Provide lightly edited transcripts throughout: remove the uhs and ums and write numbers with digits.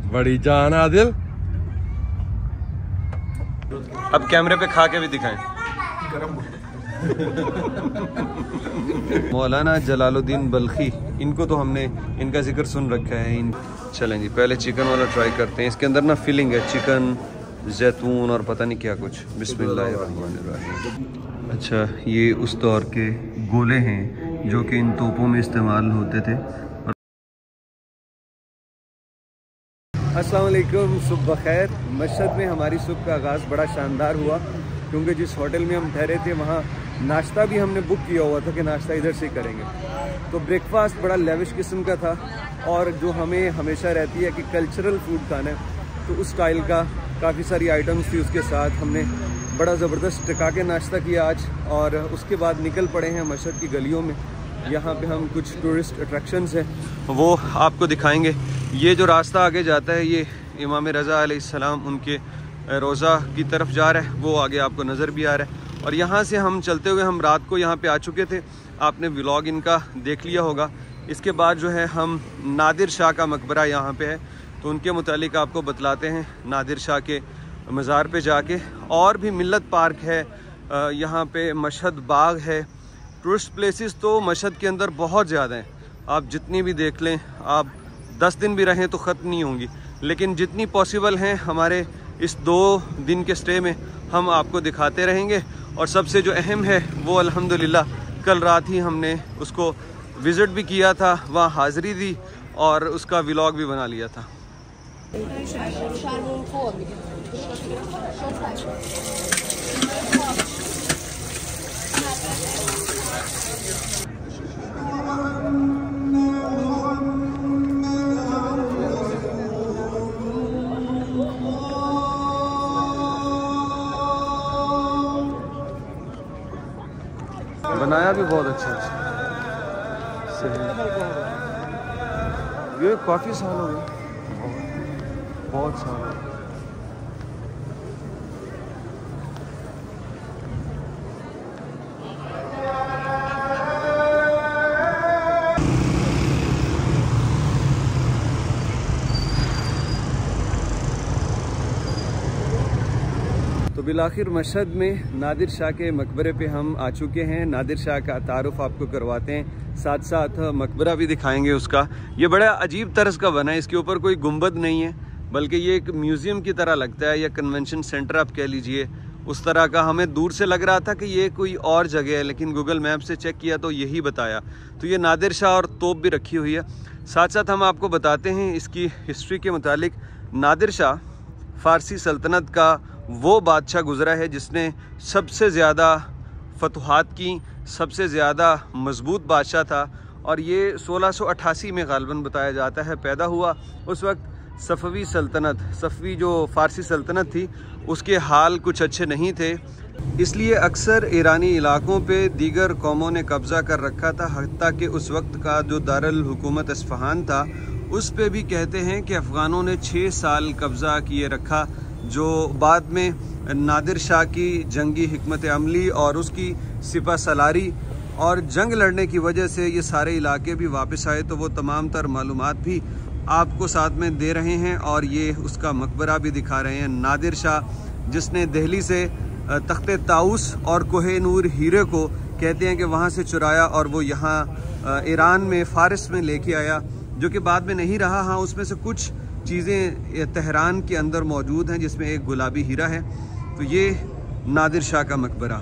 बड़ी जान आदिल। अब कैमरे पे खा के भी दिखाएं। मौलाना जलालुद्दीन बल्खी, इनको तो हमने इनका जिक्र सुन रखा है। चलें जी, पहले चिकन वाला ट्राई करते हैं। इसके अंदर ना फिलिंग है चिकन, जैतून और पता नहीं क्या कुछ। बिस्मिल्लाहिर्रहमानिर्रहीम। अच्छा, ये उस दौर के गोले हैं जो कि इन तोपों में इस्तेमाल होते थे। अस्सलाम वालेकुम, सुबह खैर। मशहद में हमारी सुबह का आगाज़ बड़ा शानदार हुआ क्योंकि जिस होटल में हम ठहरे थे वहाँ नाश्ता भी हमने बुक किया हुआ था कि नाश्ता इधर से करेंगे। तो ब्रेकफास्ट बड़ा लेविश किस्म का था और जो हमें हमेशा रहती है कि कल्चरल फूड खाना है तो उस स्टाइल का काफ़ी सारी आइटम्स थी। उसके साथ हमने बड़ा ज़बरदस्त टिका के नाश्ता किया आज और उसके बाद निकल पड़े हैं मशहद की गलियों में। यहाँ पे हम कुछ टूरिस्ट अट्रैक्शंस हैं वो आपको दिखाएंगे। ये जो रास्ता आगे जाता है ये इमाम रज़ा अलैहिस्सलाम उनके रोज़ा की तरफ जा रहा है, वो आगे आपको नज़र भी आ रहा है। और यहाँ से हम चलते हुए हम रात को यहाँ पे आ चुके थे, आपने व्लॉग इनका देख लिया होगा। इसके बाद जो है हम नादिर शाह का मकबरा यहाँ पे है तो उनके मुतालिक आपको बतलाते हैं। नादिर शाह के मज़ार पे जाके, और भी मिल्लत पार्क है यहाँ पे, मशहद बाग है। टूरिस्ट प्लेसेस तो मशहद के अंदर बहुत ज़्यादा हैं, आप जितनी भी देख लें, आप 10 दिन भी रहें तो ख़त्म नहीं होंगी, लेकिन जितनी पॉसिबल हैं हमारे इस 2 दिन के स्टे में हम आपको दिखाते रहेंगे। और सबसे जो अहम है वो अल्हम्दुलिल्लाह कल रात ही हमने उसको विज़िट भी किया था, वहाँ हाज़िरी दी और उसका व्लॉग भी बना लिया था। बनाया भी बहुत अच्छा है। ये काफ़ी साल हो गए, बहुत साल हो गए। तो बिलाखिर मशहद में नादिर शाह के मकबरे पे हम आ चुके हैं। नादिर शाह का तारुफ आपको करवाते हैं, साथ साथ मकबरा भी दिखाएंगे उसका। ये बड़ा अजीब तर्ज का बना है, इसके ऊपर कोई गुंबद नहीं है बल्कि ये एक म्यूज़ियम की तरह लगता है या कन्वेंशन सेंटर आप कह लीजिए, उस तरह का। हमें दूर से लग रहा था कि ये कोई और जगह है, लेकिन गूगल मैप से चेक किया तो यही बताया। तो ये नादिर शाह और तोप भी रखी हुई है। साथ साथ हम आपको बताते हैं इसकी हिस्ट्री के मुतालिक। नादिर शाह फ़ारसी सल्तनत का वो बादशाह गुज़रा है जिसने सबसे ज़्यादा फतुहात की, सबसे ज़्यादा मजबूत बादशाह था। और ये 1688 में गालिबन बताया जाता है पैदा हुआ। उस वक्त सफ़वी सल्तनत, सफ़वी जो फ़ारसी सल्तनत थी, उसके हाल कुछ अच्छे नहीं थे, इसलिए अक्सर ईरानी इलाकों पे दीगर कौमों ने कब्ज़ा कर रखा था। हत्ता कि उस वक्त का जो दारुल हुकूमत इस्फ़हान था उस पे भी कहते हैं कि अफ़गानों ने 6 साल कब्ज़ा किए रखा, जो बाद में नादिर शाह की जंगी हिकमत अमली और उसकी सिपा सलारी और जंग लड़ने की वजह से ये सारे इलाके भी वापस आए। तो वो तमाम तर मालूमात भी आपको साथ में दे रहे हैं और ये उसका मकबरा भी दिखा रहे हैं। नादिर शाह जिसने दिल्ली से तख्ते ताउस और कोहे नूर हीरे को कहते हैं कि वहाँ से चुराया और वो यहाँ ईरान में फ़ारिस में लेके आया, जो कि बाद में नहीं रहा। हाँ, उसमें से कुछ चीज़ें तेहरान के अंदर मौजूद हैं जिसमें एक गुलाबी हीरा है। तो ये नादिर शाह का मकबरा।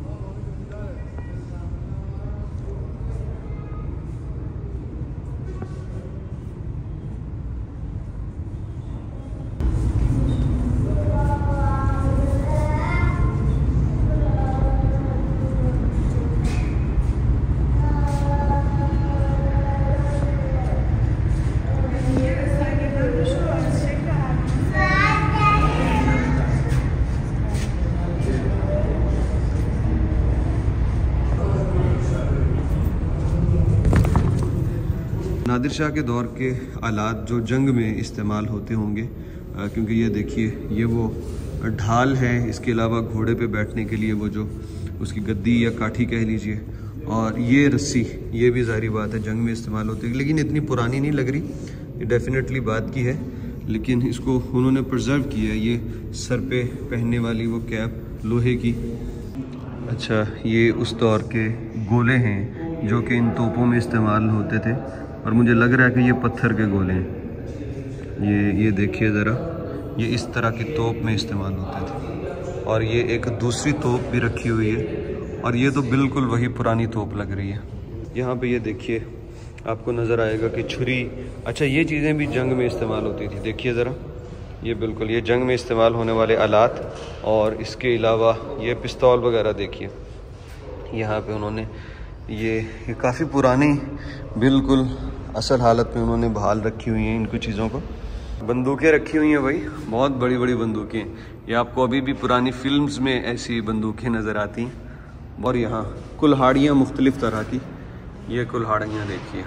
नादिर शाह के दौर के आलात जो जंग में इस्तेमाल होते होंगे, क्योंकि ये देखिए ये वो ढाल है, इसके अलावा घोड़े पे बैठने के लिए वो जो उसकी गद्दी या काठी कह लीजिए, और ये रस्सी, ये भी ज़ाहिर बात है जंग में इस्तेमाल होती है, लेकिन इतनी पुरानी नहीं लग रही, ये डेफिनेटली बात की है। लेकिन इसको उन्होंने प्रिजर्व किया है। ये सर पे पहनने वाली वो कैप लोहे की। अच्छा, ये उस दौर के गोले हैं जो कि इन तोपों में इस्तेमाल होते थे, और मुझे लग रहा है कि ये पत्थर के गोले हैं। ये देखिए ज़रा, ये इस तरह की तोप में इस्तेमाल होते थे। और ये एक दूसरी तोप भी रखी हुई है, और ये तो बिल्कुल वही पुरानी तोप लग रही है। यहाँ पे ये देखिए, आपको नज़र आएगा कि छुरी। अच्छा, ये चीज़ें भी जंग में इस्तेमाल होती थी। देखिए ज़रा, ये बिल्कुल ये जंग में इस्तेमाल होने वाले आलात। और इसके अलावा ये पिस्तौल वगैरह देखिए, यहाँ पे उन्होंने ये काफ़ी पुरानी बिल्कुल असल हालत में उन्होंने बहाल रखी हुई हैं इनको चीज़ों को। बंदूकें रखी हुई हैं भाई, बहुत बड़ी बड़ी बंदूकें। ये आपको अभी भी पुरानी फिल्म्स में ऐसी बंदूकें नज़र आती हैं। और यहाँ कुल्हाड़ियाँ मुख्तलिफ़ तरह की, ये कुल्हाड़ियाँ देखिए।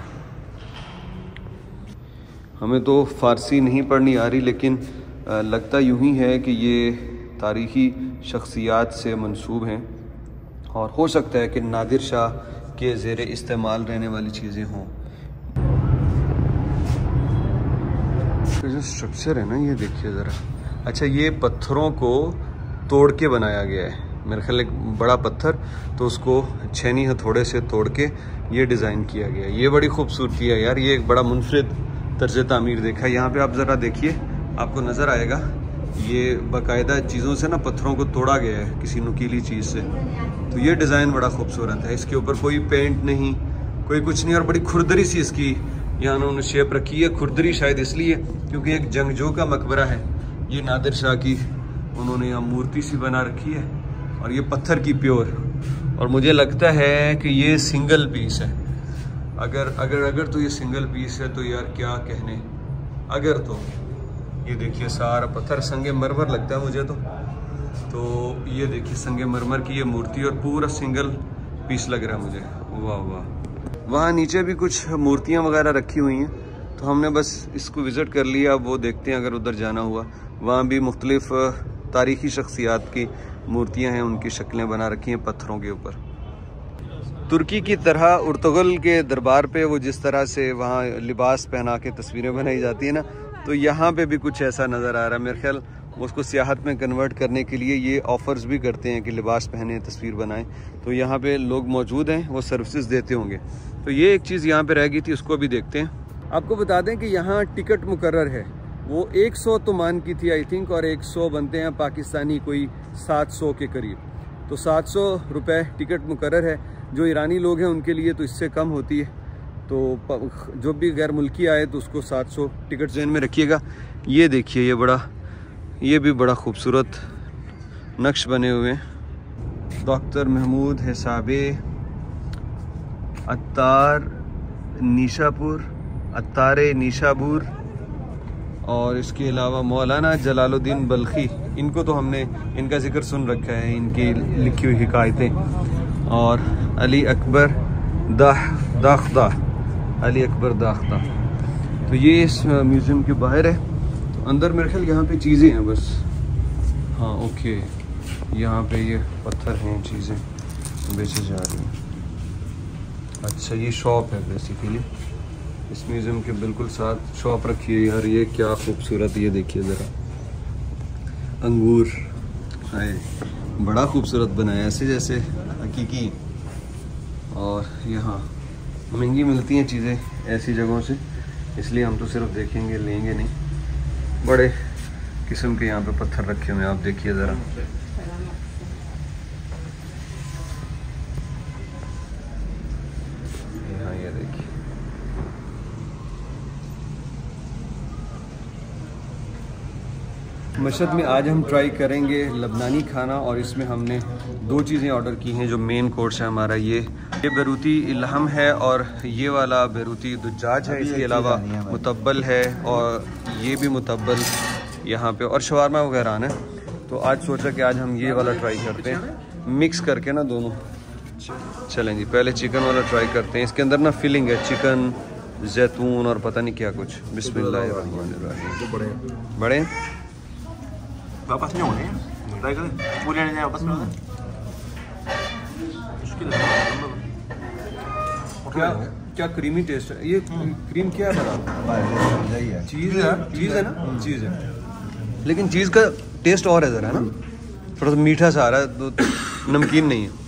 हमें तो फ़ारसी नहीं पढ़नी आ रही, लेकिन लगता यूँ ही है कि ये तारीख़ी शख्सियात से मंसूब हैं, और हो सकता है कि नादिर शाह के ज़ेरे इस्तेमाल रहने वाली चीज़ें हों। जो स्ट्रक्चर है ना, ये देखिए ज़रा। अच्छा, ये पत्थरों को तोड़ के बनाया गया है। मेरे ख्याल एक बड़ा पत्थर, तो उसको छेनी हथौड़े से तोड़ के ये डिज़ाइन किया गया है। ये बड़ी खूबसूरती है यार, ये एक बड़ा मुनफरिद तर्ज तामीर देखा है। यहाँ पे आप ज़रा देखिए, आपको नज़र आएगा ये बाकायदा चीज़ों से ना पत्थरों को तोड़ा गया है, किसी नुकीली चीज़ से। तो ये डिज़ाइन बड़ा खूबसूरत है। इसके ऊपर कोई पेंट नहीं, कोई कुछ नहीं, और बड़ी खुरदरी सी इसकी यहाँ उन्होंने शेप रखी है। खुरदरी शायद इसलिए क्योंकि एक जंगजू का मकबरा है। ये नादिर शाह की उन्होंने यहाँ मूर्ति सी बना रखी है, और ये पत्थर की प्योर। और मुझे लगता है कि ये सिंगल पीस है। अगर तो ये सिंगल पीस है तो यार क्या कहने। अगर तो ये देखिए, सारा पत्थर संगे मरमर लगता है मुझे तो ये देखिए संगे मरमर की ये मूर्ति, और पूरा सिंगल पीस लग रहा है मुझे। वाह वाह। वहाँ नीचे भी कुछ मूर्तियाँ वगैरह रखी हुई हैं, तो हमने बस इसको विज़िट कर लिया। अब वो देखते हैं अगर उधर जाना हुआ। वहाँ भी मुख्तलिफ़ तारीख़ी शख्सियात की मूर्तियाँ हैं, उनकी शक्लें बना रखी हैं पत्थरों के ऊपर। तुर्की की तरह उर्तुगल के दरबार पे वो जिस तरह से वहाँ लिबास पहना के तस्वीरें बनाई जाती है ना, तो यहाँ पे भी कुछ ऐसा नज़र आ रहा है। मेरे ख्याल उसको सियाहत में कन्वर्ट करने के लिए ये ऑफ़र्स भी करते हैं कि लिबास पहने, तस्वीर बनाएं। तो यहाँ पे लोग मौजूद हैं, वो सर्विसेज देते होंगे। तो ये एक चीज़ यहाँ पे रह गई थी, उसको भी देखते हैं। आपको बता दें कि यहाँ टिकट मुकर्रर है, वो 100 तुमान की थी आई थिंक, और 100 बनते हैं पाकिस्तानी कोई 700 के करीब। तो 700 रुपये टिकट मुकर्रर है। जो ईरानी लोग हैं उनके लिए तो इससे कम होती है। तो जो भी गैर मुल्की आए तो उसको 700 टिकट ज़हन में रखिएगा। ये देखिए, ये भी बड़ा खूबसूरत नक्श बने हुए हैं। डॉक्टर महमूद हिसाबे अत्तारे निशापुर, और इसके अलावा मौलाना जलालुद्दीन बल्खी। इनको तो हमने इनका जिक्र सुन रखा है, इनकी लिखी हुई हिकायतें। और अली अकबर दाख्ता। तो ये इस म्यूज़ियम के बाहर है। तो अंदर मेरे ख्याल यहाँ पे चीज़ें हैं बस। हाँ ओके, यहाँ पे ये पत्थर हैं, चीज़ें बेची जा रही हैं। अच्छा, ये शॉप है बेसिकली, इस म्यूज़ियम के बिल्कुल साथ शॉप रखी है यार। ये क्या खूबसूरत, ये देखिए ज़रा, अंगूर है, बड़ा खूबसूरत बनाया ऐसे जैसे हकीकी। और यहाँ महंगी मिलती हैं चीज़ें ऐसी जगहों से, इसलिए हम तो सिर्फ देखेंगे, लेंगे नहीं। बड़े किस्म के यहाँ पे पत्थर रखे हुए हैं, आप देखिए ज़रा। यहाँ ये देखिए, मशहद में आज हम ट्राई करेंगे लबनानी खाना, और इसमें हमने 2 चीज़ें ऑर्डर की हैं जो मेन कोर्स है हमारा। ये बैरूती इल्हम है, और ये वाला बैरूती दुज्जाज है। इसके अलावा मुतब्बल है, और ये भी मुतब्बल यहाँ पे, और शवारमा वगैरह आना है। तो आज सोचा कि आज हम ये वाला ट्राई करते हैं, मिक्स करके ना दोनों। चलें जी, पहले चिकन वाला ट्राई करते हैं। इसके अंदर ना फिलिंग है, चिकन, जैतून और पता नहीं क्या कुछ। बिस्मिल्लाहिर्रहमानिर्रहीम। बड़े वापस नहीं होने पूरे नहीं वापस में मुश्किल है। क्या क्या क्रीमी टेस्ट है। ये क्रीम क्या है बना? चीज़ है, चीज़ है ना, चीज़ है, लेकिन चीज़ का टेस्ट और है ज़रा, है ना, थोड़ा सा मीठा सा आ रहा है, तो नमकीन नहीं है।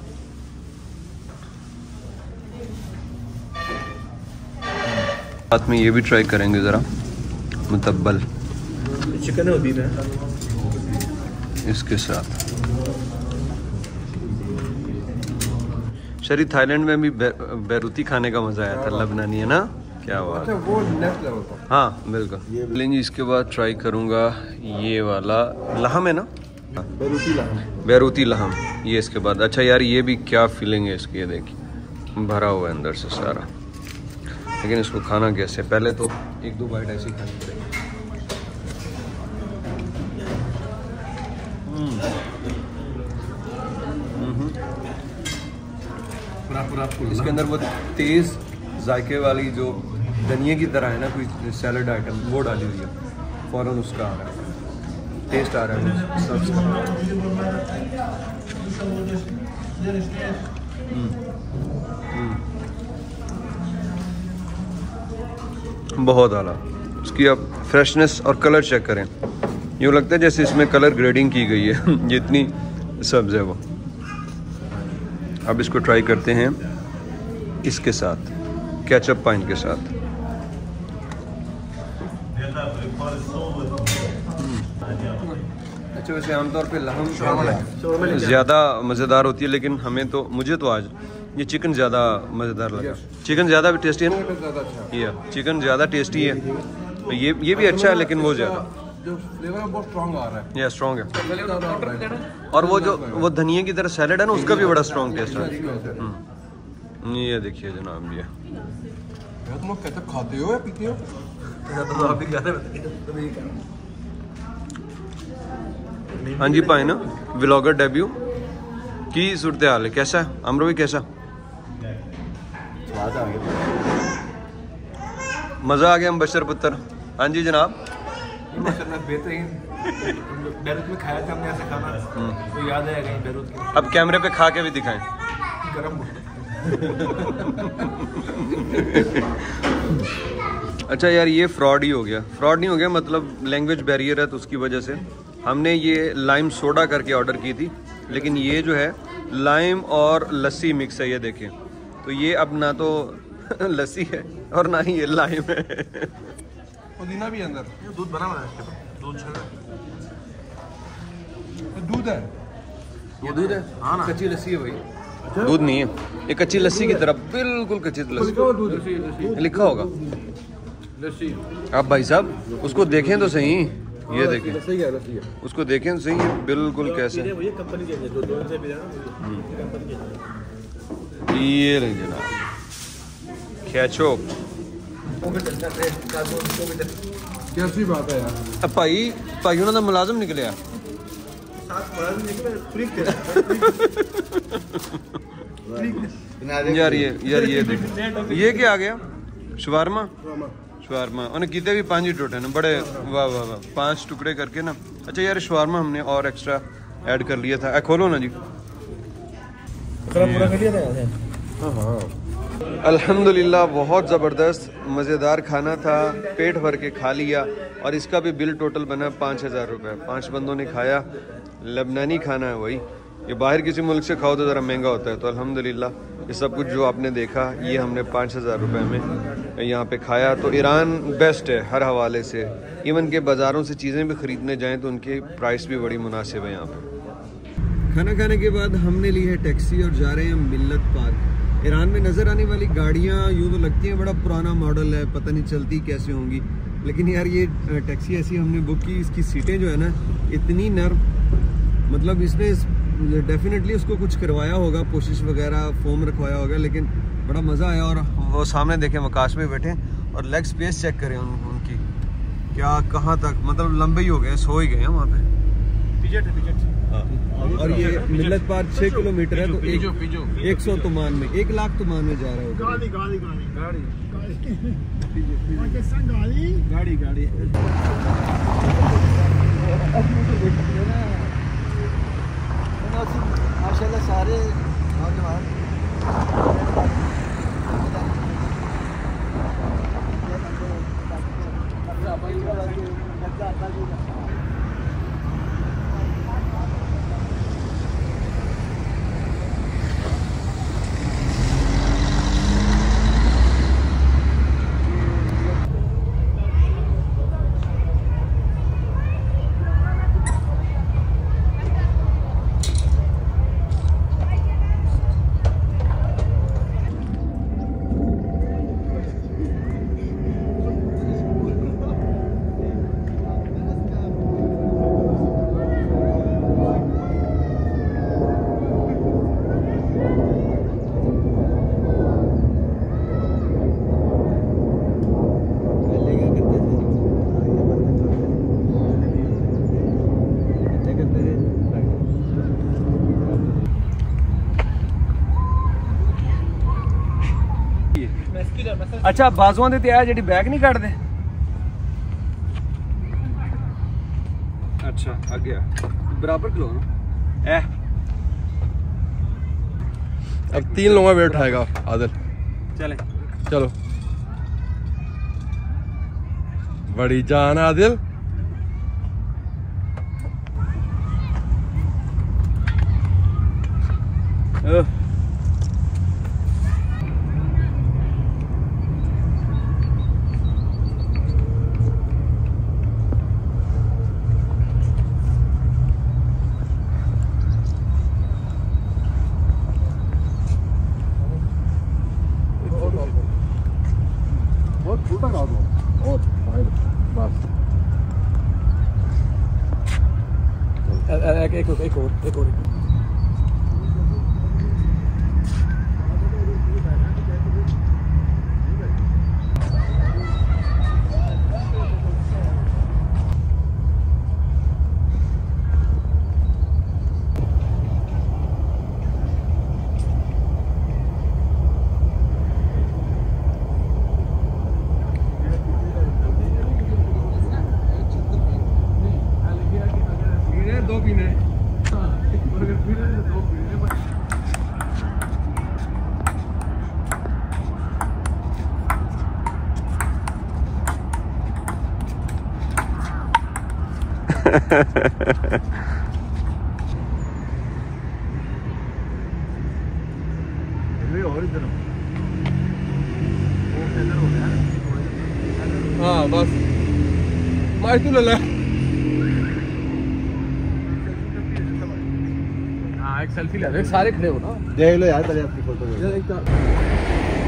साथ में ये भी ट्राई करेंगे ज़रा, मुतब्बल चिकन है बीफ है इसके साथ। शरी थाईलैंड में भी बैरूती खाने का मज़ा आया था, लबनानी, है ना, क्या बात। अच्छा वो नेक्स्ट लेवल का। हाँ बिल्कुल। लेकिन इसके बाद ट्राई करूँगा ये वाला लहम है ना, बैरूती लहम। बैरूती लहम, ये इसके बाद। अच्छा यार ये भी क्या फीलिंग है इसकी, ये देखिए भरा हुआ है अंदर से सारा। लेकिन इसको खाना कैसे, पहले तो एक दो बाइट ऐसी खानी पड़ेगी। इसके अंदर वो तेज़ जायके वाली जो धनिया की तरह है ना कोई सैलड आइटम, वो डाली हुई है, फ़ौरन उसका आ रहा है, टेस्ट आ रहा है सर्व बहुत आला। उसकी आप फ्रेशनेस और कलर चेक करें, यूँ लगता है जैसे इसमें कलर ग्रेडिंग की गई है ये इतनी सब्ज़ है वो। अब इसको ट्राई करते हैं इसके साथ, केचप पाइन के साथ। अच्छा वैसे आमतौर पे लहम ज़्यादा मज़ेदार होती है, लेकिन हमें तो, मुझे तो आज ये चिकन ज़्यादा मज़ेदार लगा। चिकन ज़्यादा भी टेस्टी है ना, ये चिकन ज़्यादा टेस्टी है। ये भी अच्छा है, लेकिन वो ज़्यादा जो फ्लेवर है बहुत स्ट्रॉन्ग आ रहा है। ये स्ट्रॉन्ग है, और वो धनिया की तरह सैलेड है ना, उसका भी बड़ा स्ट्रॉन्ग टेस्ट है। ये देखिए जनाब, ये तुम लोग कैसे खाते हो या पीते हो? तो आप भी क्या हाँ जी भाई ना, व्लॉगर डेब्यू की सूरत हाल है, कैसा है अमरो भी, कैसा स्वाद आ गया, मज़ा आ गया मुबशर पुत्र? हाँ जी जनाब, बेहतरीन। बैरूत में खाया था हमने ऐसा खाना, तो याद है कहीं बैरूत की। अब कैमरे पे खा के भी दिखाएं। गरम अच्छा यार ये फ्रॉड ही हो गया, फ्रॉड नहीं हो गया, मतलब लैंग्वेज बैरियर है, तो उसकी वजह से हमने ये लाइम सोडा करके ऑर्डर की थी, लेकिन ये जो है लाइम और लस्सी मिक्स है, ये देखें। तो ये अब ना तो लस्सी है और ना ही ये लाइम है। पुदीना भी अंदर, दूध बना हुआ है इसके ऊपर, दूध दूध है, ये दूध है, हाँ ना, कच्ची लस्सी है भाई, दूध नहीं है, ये कच्ची लस्सी की तरह, बिल्कुल कच्ची लस्सी लिखा होगा। आप भाई साहब उसको देखें तो सही, ये देखें, सही है, सही है, उसको देखें तो सही, बिल्कुल कैसे, ये रही जनाब खैचो। कैसी बात है यार। अब भाई उन्होंने मुलाजिम निकले यार ये देख, ये क्या आ गया, शवारमा उन्हें कितने भी 5 ही टोटे ना, बड़े वाह वाह वाह, 5 टुकड़े करके ना। अच्छा यार शवारमा हमने और एक्स्ट्रा ऐड कर लिया था, खोलो ना जी। पूरा कर लिया था। हाँ अल्हम्दुलिल्लाह बहुत ज़बरदस्त मज़ेदार खाना था, पेट भर के खा लिया, और इसका भी बिल टोटल बना 5,000 रुपये। 5 बंदों ने खाया, लबनानी खाना है वही, ये बाहर किसी मुल्क से खाओ तो ज़रा महंगा होता है। तो अल्हम्दुलिल्लाह ये सब कुछ जो आपने देखा, ये हमने 5,000 रुपये में यहाँ पे खाया। तो ईरान बेस्ट है हर हवाले से, इवन के बाज़ारों से चीज़ें भी ख़रीदने जाएँ तो उनकी प्राइस भी बड़ी मुनासिब है यहाँ पर। खाना खाने के बाद हमने ली है टैक्सी और जा रहे हैं मिल्लत पार्क। ईरान में नज़र आने वाली गाड़ियाँ यूँ तो लगती हैं बड़ा पुराना मॉडल है, पता नहीं चलती कैसे होंगी, लेकिन यार ये टैक्सी ऐसी हमने बुक की, इसकी सीटें जो है ना इतनी नर्म, मतलब इसने डेफिनेटली उसको कुछ करवाया होगा, पोशिश वगैरह फोम रखवाया होगा, लेकिन बड़ा मज़ा आया। और वो सामने देखें वकाश में बैठे, और लेग स्पेस चेक करें उनकी, क्या कहाँ तक, मतलब लंबे ही हो गए, सो ही गए हैं वहाँ पे। और ये मिल्लत पार्क 6 किलोमीटर है, तो 100 तुमान में, 1 लाख तुमान में जा रहा है। गाड़ी माशाल्लाह सारे नौजवान अच्छा बाजुआं दे ते आ जेडी बैक नहीं कट दे। अच्छा आ गया बराबर खलो ना। अब 3 लोगों का वेट उठाएगा आदिल। चले चलो बड़ी जान आदिल। बहुत छोटा गाँव दो और बस एक और दो पीने और अगर पीने तो 2 पीने। और इधर हो गया। हाँ बस मार तू ले ले। हाँ एक सेल्फी ले, सारे खड़े हो ना, देख लो यार पहले आपकी फोटो।